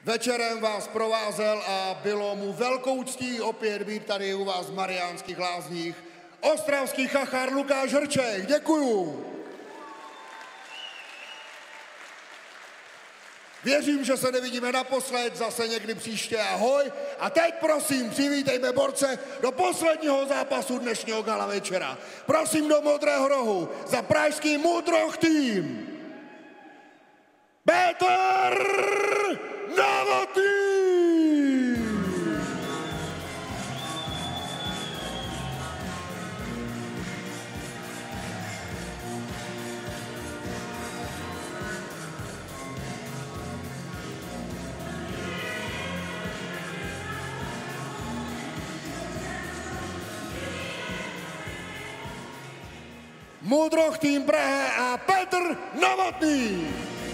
Večerem vás provázel a bylo mu velkou ctí opět být tady u vás v Mariánských Lázních ostravský chachár Lukáš Hrček. Děkuju. Věřím, že se nevidíme naposled, zase někdy příště. Ahoj. A teď prosím, přivítejme borce do posledního zápasu dnešního gala večera. Prosím do modrého rohu za pražský Mudroch tým Petr Novotný! Mudroch tým Praha a Petr Novotný!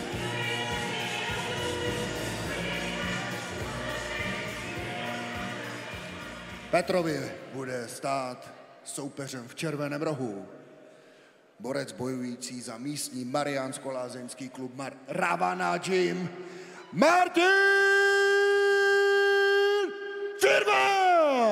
Petrovi bude stát soupeřem v červeném rohu borec bojující za místní mariánsko-lázeňský klub Ravana Gym Martin Firma!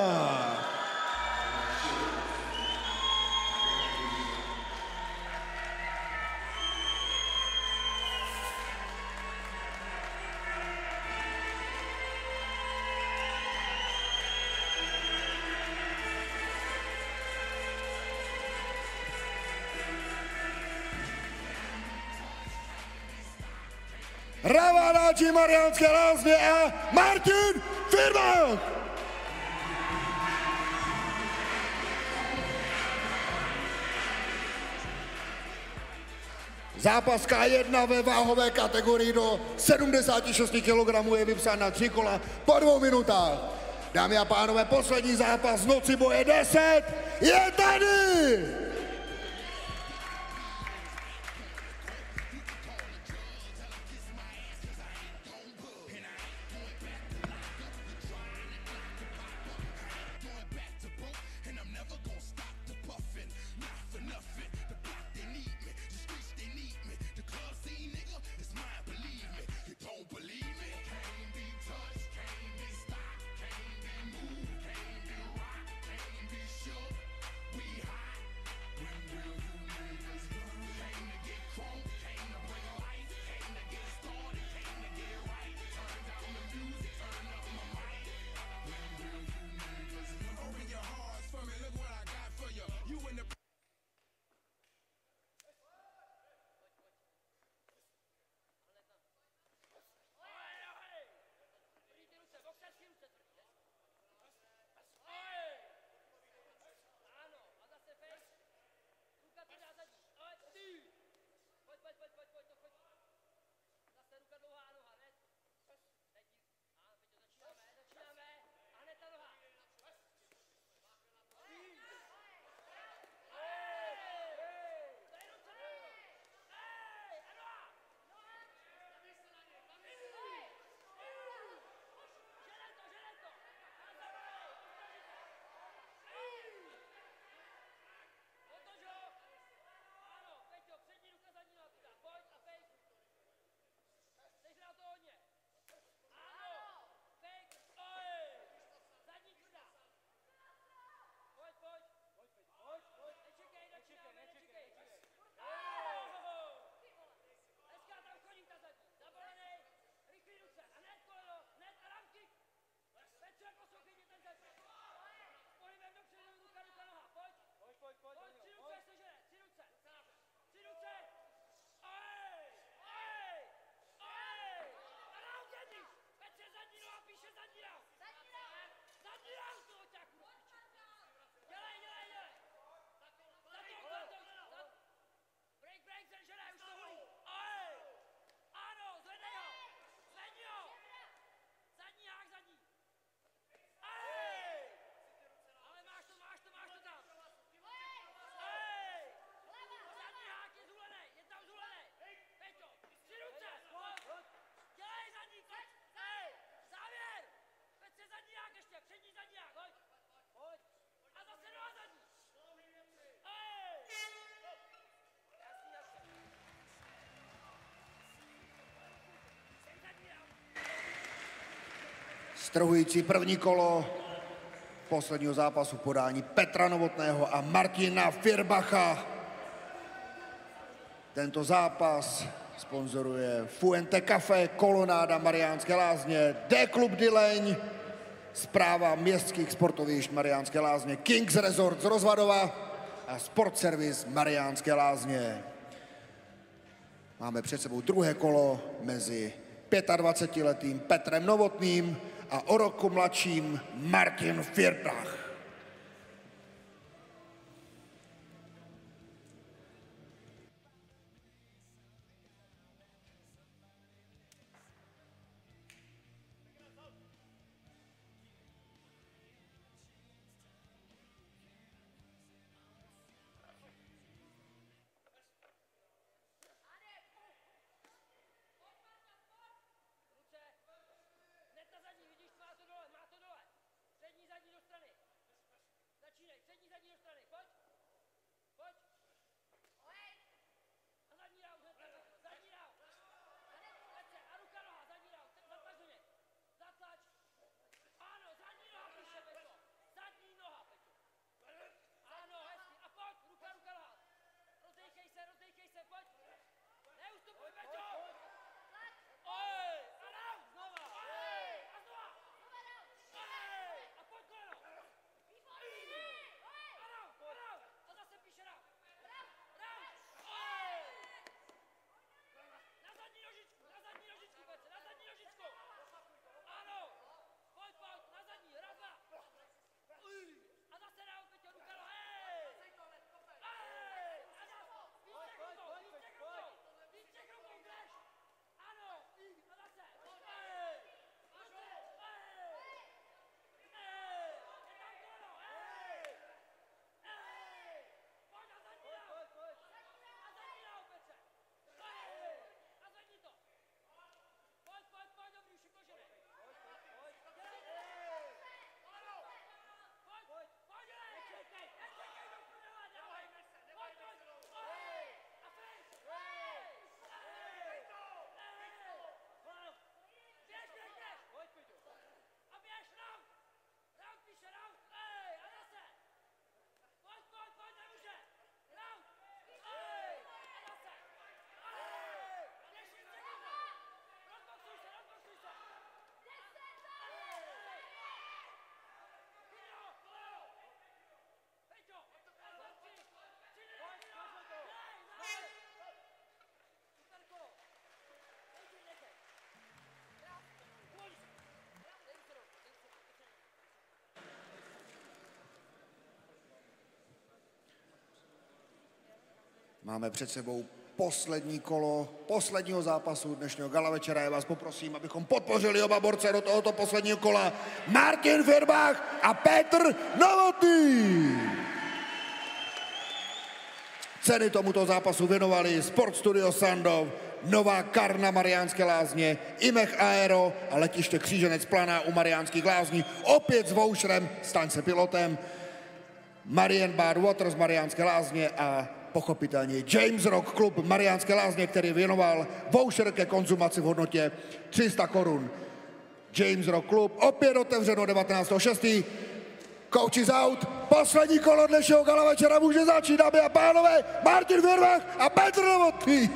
Ravana Gym Mariánské Lázně a Martin Firma! Zápas K1 ve váhové kategorii do 76 kg je vypsán na 3 kola po 2 minutách. Dámy a pánové, poslední zápas noci boje 10 je tady! Strhující první kolo posledního zápasu podání Petra Novotného a Martina Firbacha. Tento zápas sponzoruje Fuente Café, Kolonáda Mariánské Lázně, D-Klub Dyleň, Správa městských sportovišť Mariánské Lázně, Kings Resort z Rozvadova a Sport Service Mariánské Lázně. Máme před sebou druhé kolo mezi 25letým Petrem Novotným a o roku mladším Martin Firbach. Máme před sebou poslední kolo posledního zápasu dnešního gala večera. Já vás poprosím, abychom podpořili oba borce do tohoto posledního kola. Martin Firbach a Petr Novotný. Ceny tomuto zápasu věnovali Sport Studio Sandov, Nová Karna Mariánské Lázně, Imech Aero a letiště Kříženec Planá u Mariánských Lázní. Opět s voucherem, staň se pilotem, Marian Bar Water z Mariánské Lázně a pochopitelně James Rock Klub Mariánské Lázně, který věnoval voucher ke konzumaci v hodnotě 300 korun. James Rock Klub opět otevřeno 19.6. Coach is out. Poslední kolo dnešního gala večera může začít, dámy a pánové. Martin Firbach a Petr Novotný.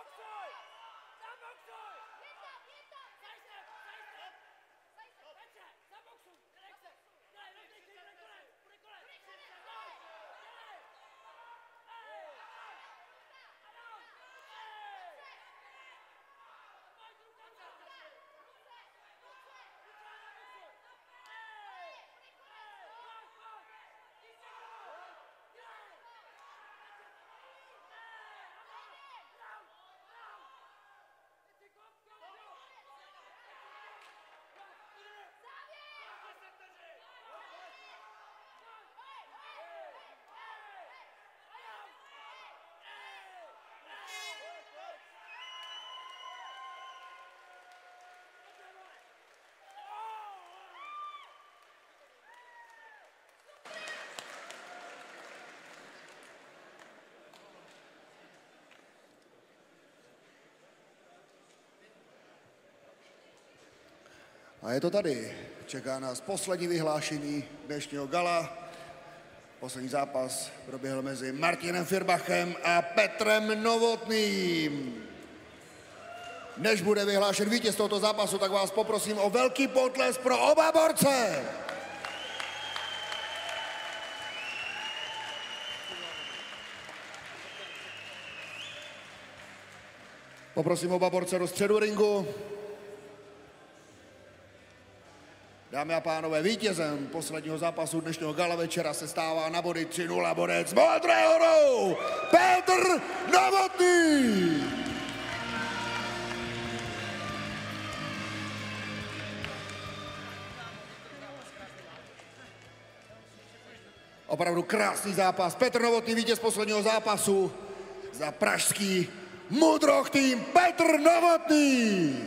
A je to tady. Čeká nás poslední vyhlášení dnešního gala. Poslední zápas proběhl mezi Martinem Firbachem a Petrem Novotným. Než bude vyhlášen vítěz tohoto zápasu, tak vás poprosím o velký potlesk pro oba borce. Poprosím oba borce do středu ringu. Dámy a pánové, vítězem posledního zápasu dnešního gala večera se stává na body 3-0 borec modrého rohu Petr Novotný. Opravdu krásný zápas. Petr Novotný, vítěz posledního zápasu za pražský Mudroch tým Petr Novotný.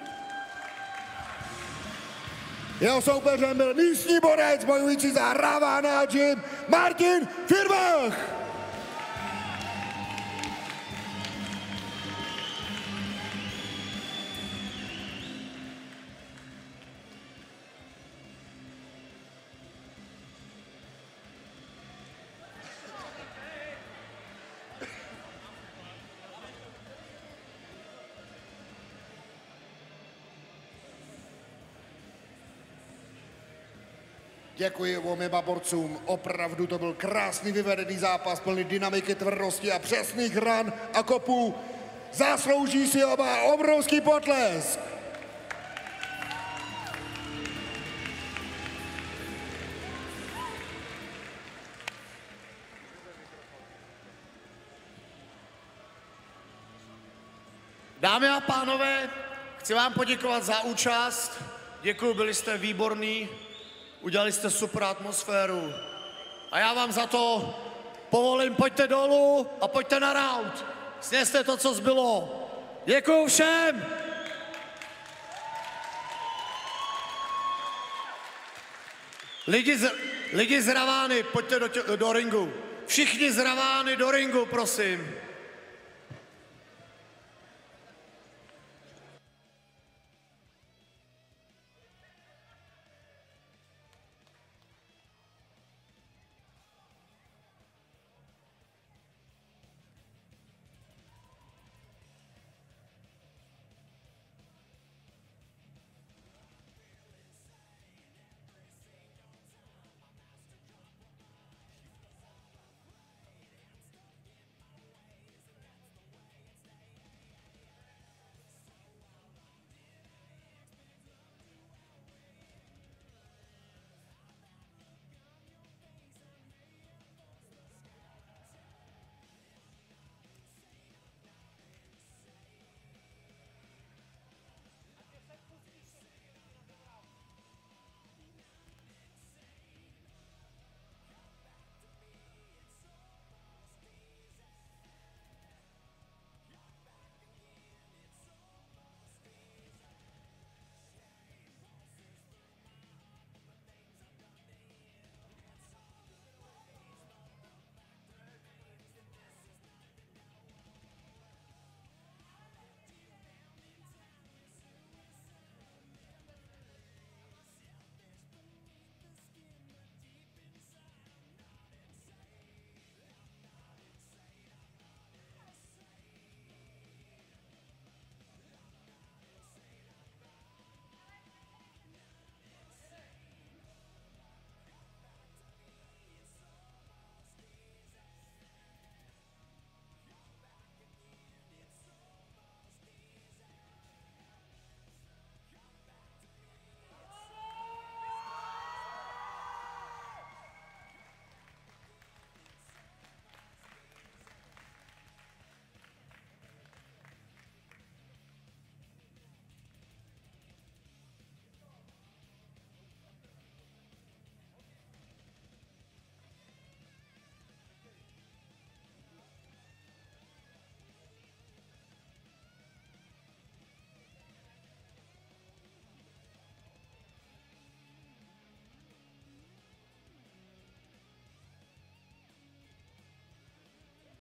Jeho soupeřem byl místní borec bojující za Ravana Gym Martin Firbach. Děkuji oběma borcům, opravdu to byl krásný vyvedený zápas, plný dynamiky, tvrdosti a přesných ran a kopů. Zaslouží si oba obrovský potlesk. Dámy a pánové, chci vám poděkovat za účast. Děkuji, byli jste výborní. Udělali jste super atmosféru. A já vám za to povolím, pojďte dolů a pojďte na round. Sněste to, co zbylo. Děkuju všem. Lidi z Ravány, pojďte do ringu. Všichni z Ravány do ringu, prosím.